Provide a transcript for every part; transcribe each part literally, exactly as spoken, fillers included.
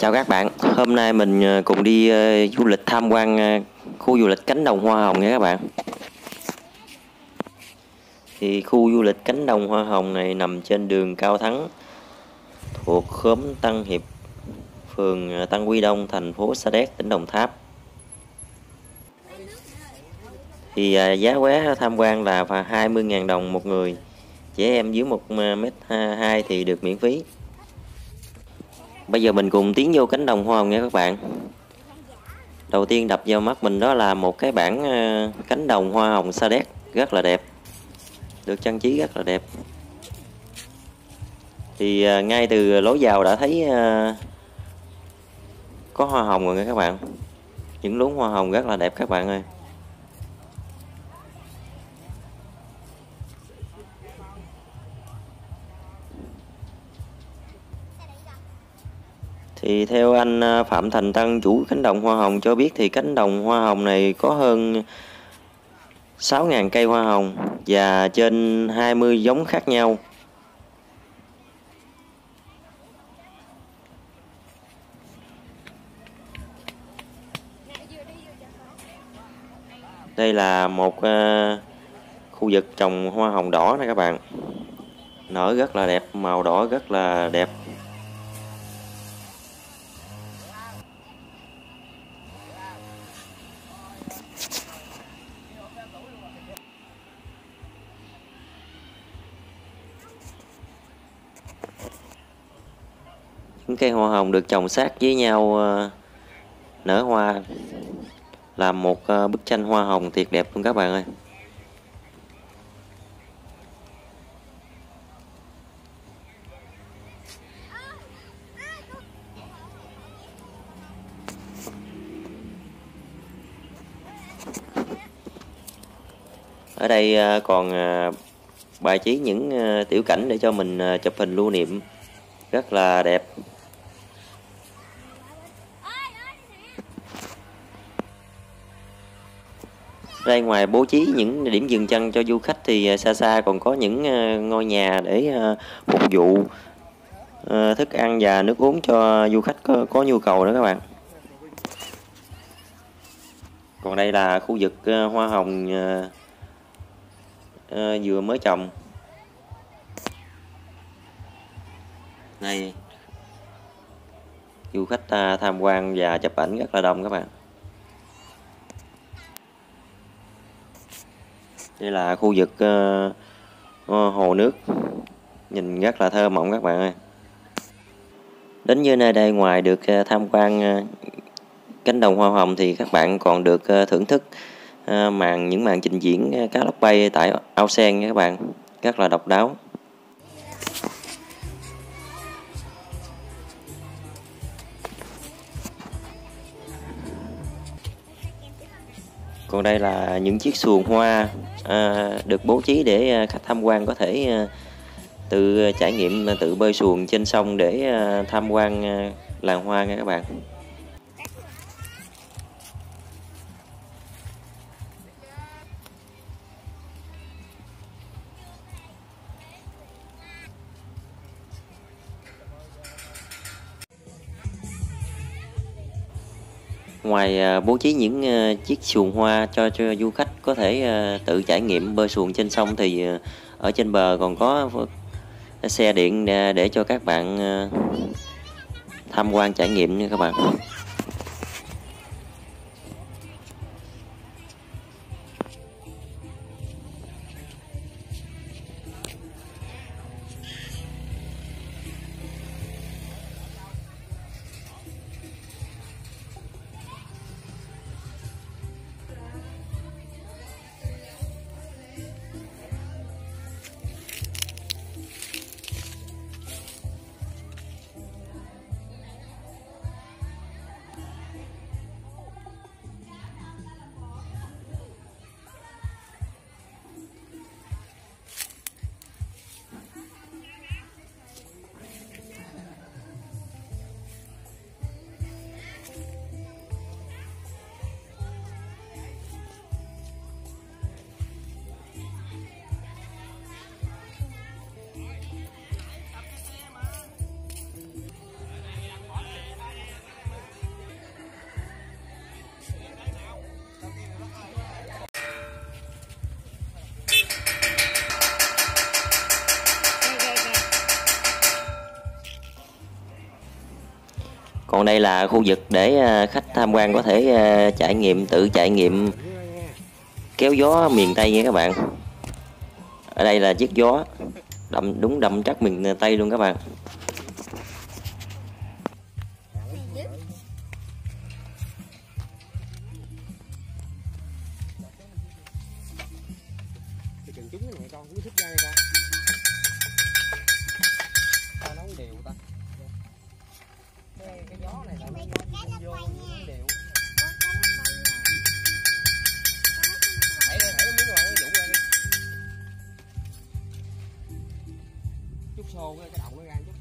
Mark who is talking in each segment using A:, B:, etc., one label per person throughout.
A: Chào các bạn, hôm nay mình cùng đi uh, du lịch tham quan uh, khu du lịch cánh đồng hoa hồng nha các bạn. Thì khu du lịch cánh đồng hoa hồng này nằm trên đường Cao Thắng, thuộc khóm Tân Hiệp, phường Tân Quy Đông, thành phố Sa Đéc, tỉnh Đồng Tháp. Thì uh, giá vé tham quan là hai mươi nghìn đồng một người, trẻ em dưới một mét hai thì được miễn phí. Bây giờ mình cùng tiến vô cánh đồng hoa hồng nha các bạn. Đầu tiên đập vào mắt mình đó là một cái bảng uh, cánh đồng hoa hồng Sa Đéc rất là đẹp, được trang trí rất là đẹp. Thì uh, ngay từ lối vào đã thấy uh, có hoa hồng rồi nha các bạn. Những luống hoa hồng rất là đẹp các bạn ơi. Thì theo anh Phạm Thành Tân, chủ cánh đồng hoa hồng cho biết thì cánh đồng hoa hồng này có hơn sáu nghìn cây hoa hồng và trên hai mươi giống khác nhau. Đây là một uh, khu vực trồng hoa hồng đỏ này các bạn. Nở rất là đẹp, màu đỏ rất là đẹp. Những cây hoa hồng được trồng sát với nhau uh, nở hoa, làm một uh, bức tranh hoa hồng tuyệt đẹp luôn các bạn ơi. Ở đây uh, còn uh, bài trí những uh, tiểu cảnh để cho mình uh, chụp hình lưu niệm rất là đẹp. Đây ngoài bố trí những điểm dừng chân cho du khách thì xa xa còn có những ngôi nhà để phục vụ thức ăn và nước uống cho du khách có, có nhu cầu đó các bạn. Còn đây là khu vực hoa hồng vừa mới trồng. Đây, du khách tham quan và chụp ảnh rất là đông các bạn. Đây là khu vực uh, hồ nước, nhìn rất là thơ mộng các bạn ơi. Đến như nơi đây, ngoài được uh, tham quan uh, cánh đồng hoa hồng thì các bạn còn được uh, thưởng thức uh, màn những màn trình diễn uh, cá lóc bay tại ao sen nha các bạn, rất là độc đáo. Còn đây là những chiếc xuồng hoa à, được bố trí để khách tham quan có thể à, tự trải nghiệm tự bơi xuồng trên sông để à, tham quan à, làng hoa nha các bạn. Ngoài à, bố trí những à, chiếc xuồng hoa cho cho du khách có thể à, tự trải nghiệm bơi xuồng trên sông thì à, ở trên bờ còn có xe điện để, để cho các bạn à, tham quan trải nghiệm nha các bạn. Còn đây là khu vực để khách tham quan có thể trải nghiệm, tự trải nghiệm kéo gió miền Tây nha các bạn. Ở đây là chiếc gió đậm, đúng đậm chất miền Tây luôn các bạn.
B: Chút xô cái đầu nó ra chút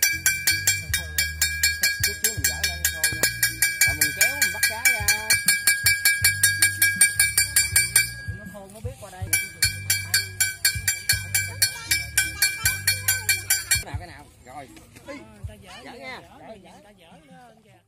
B: chút xíu mình dở lên xô nha, rồi mình kéo mình bắt cá ra, nó khôn nó biết qua đây nào cái nào rồi dở nha.